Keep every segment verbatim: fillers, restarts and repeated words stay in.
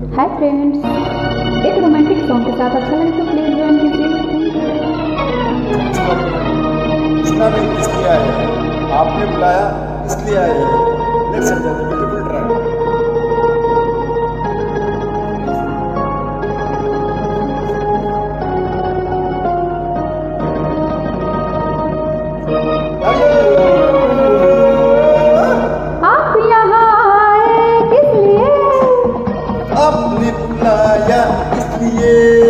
हाय friends, एक romantic song के साथ अच्छा लगे तो प्लीज ज्वाइन कीजिए। कृष्णा ने मिस किया है, आपने बुलाया इसलिए आई है। Let's enjoy the beautiful track. आप यहाँ आए किस लिए? आपने बुलाया इसलिए।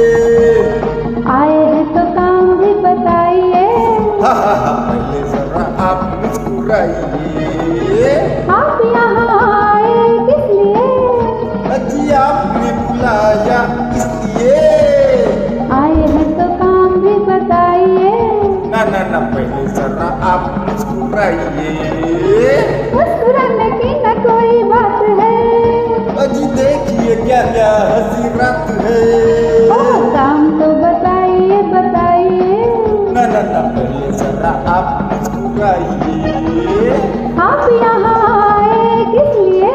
आए हैं तो काम भी बताइए। हा हा हा, पहले जरा आप मुस्कुराइए। आप यहाँ आए किस लिए? अजी आपने बुलाया इसलिए। आए हैं तो काम भी बताइए। ना ना ना, पहले जरा आप मुस्कुराइए। मुस्कुराने की न कोई बात है। अजी देखिए क्या क्या हंसी रात है। ओ काम तो बताइए बताइए। ना ना ना, पहले जरा आप मुस्कुराइए। आप यहाँ आए किस लिए?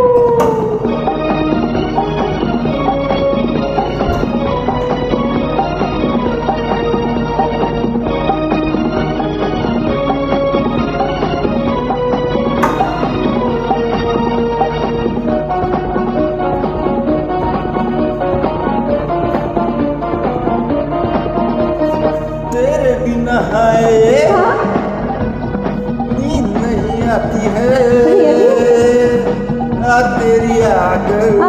तेरे बिना है नींद नहीं आती है। ना तेरी आग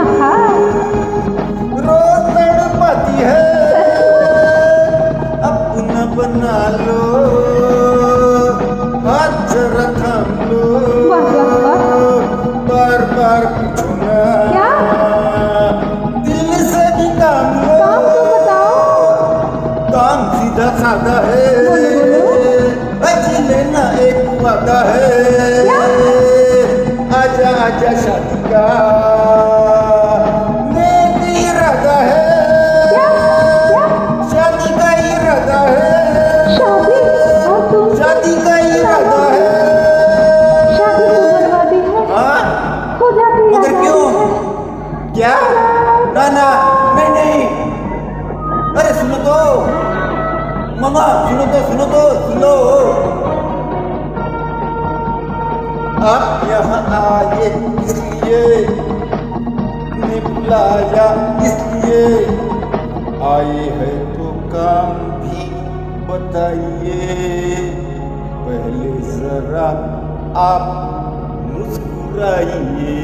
रोज तड़पाती है। अपना बना लो, हाथ जरा थाम लो। बार बार पूछो ना, दिल से भी काम लो। काम सीधा साधा है, अजी लेना एक वादा है। आजा आजा शादी का मेरी इरादा है। शादी का इरादा है। शादी का इरादा है। हाँ, मगर क्यों? क्या? ना ना, नहीं नहीं। अरे सुनो तो मामा, सुनो तो सुनो तो सुनो। आप यहाँ आए इसलिए, ने बुलाया इसलिए। आए हैं तो काम भी बताइए। पहले जरा आप मुस्कुराइए।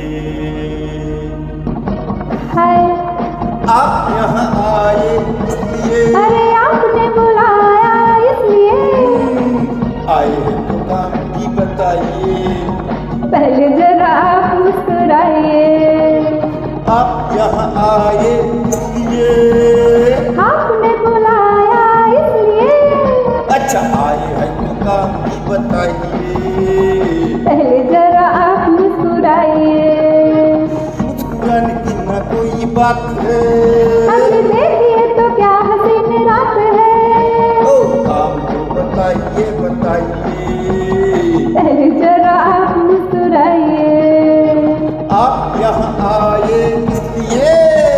हाय, आप यहाँ आए इसलिए। अरे आपने बुलाया इसलिए। आए हैं तो काम भी बताइए। पहले जरा आप मुस्कुराइए। आप यहाँ आए इसलिए। आपने बुलाया इसलिए। अच्छा, आए हैं तो काम भी बताइए। पहले जरा आप मुस्कुराइए। मुस्कुराने की ना कोई बात है। अभी देखिए तो क्या हसीन रात है। ओ काम तो बताइए बताइए। पहले जरा आप मुस्कुराइए। आप यहाँ आए इसलिए।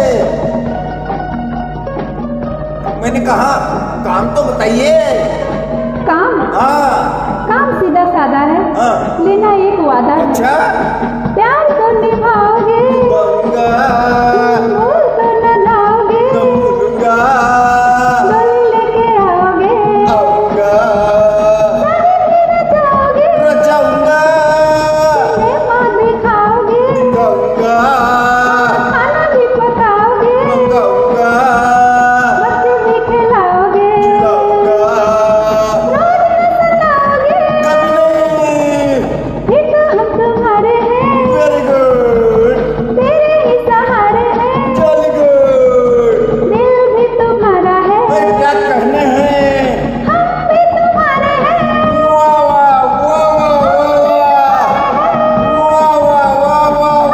मैंने कहा काम तो बताइए। काम हाँ काम सीधा साधा है, हाँ। लेना एक वादा है। अच्छा, प्यार तो निभाओगे, निभाऊंगा, भूल तो न लाओगे। न भूलूंगा, डोली लेके आओगे, आऊंगा, शादी भी रचाओगे। रचाऊंगा, सिनेमा दिखाओगे, दिखाऊंगा, खाना भी पकाओगे, मंगाऊंगा, बच्चे भी खिलाओगे, खिलाऊंगा। रोज न सताओगे। कभी नहीं। भी तो हम तुम्हारे हैं, वेरी गुड, तेरे ही सहारे हैं। Jolly good. दिल भी तुम्हारा है, मैं क्या कहने हैं। हम भी तुम्हारे हैं। वाह वाह वाह वाह वाह वाह वाह वाह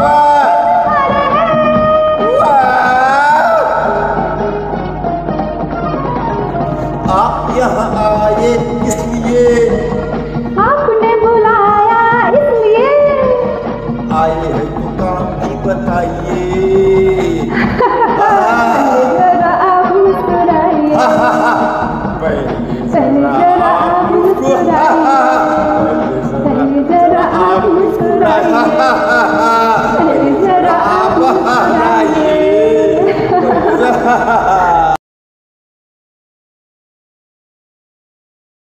वाह। आप यहाँ आए इसलिए। आपने बुलाया इसलिए। आए हैं तो काम भी बताइए।